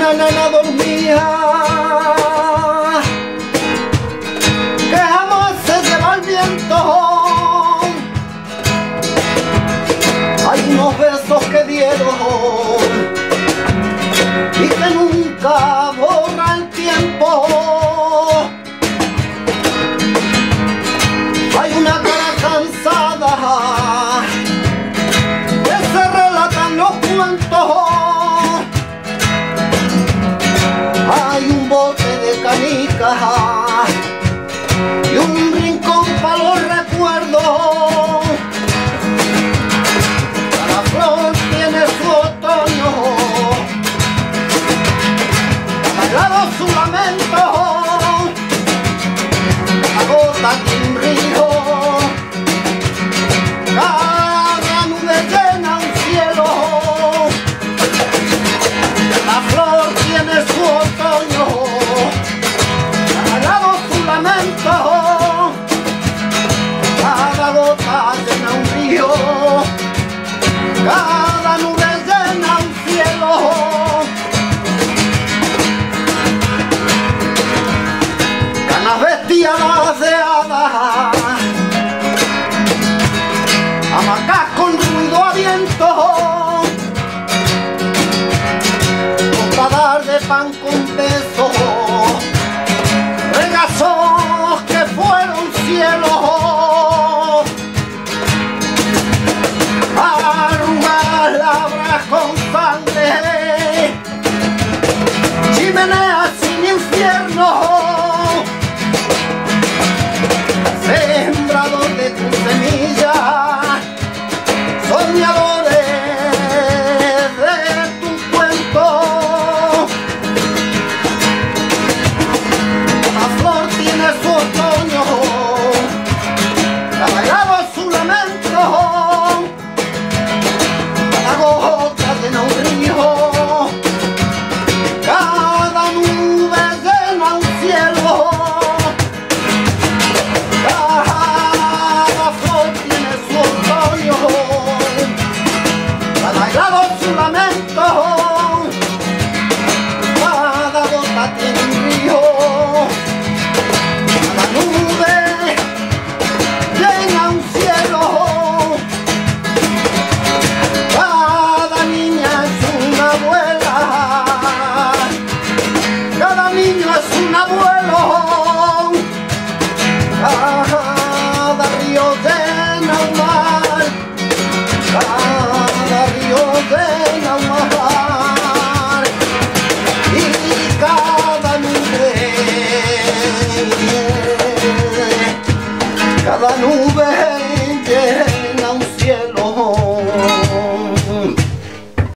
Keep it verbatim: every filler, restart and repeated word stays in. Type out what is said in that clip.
una nena dormía que jamás se lleva el viento. Hay unos besos que dieron y que nunca borra el tiempo. Hay una cara cansada que se relatan los cuentos. Hay un bote de canicas y un rincón para los recuerdos. Cada flor tiene su otoño, cada lado su lamento, cada gota tiene un río, cada nube llena un cielo. Cada flor tiene su otoño, cada lado su lamento, cada gota llena un río, cada nube llena un cielo. Canas vestidas de hadas, hamacas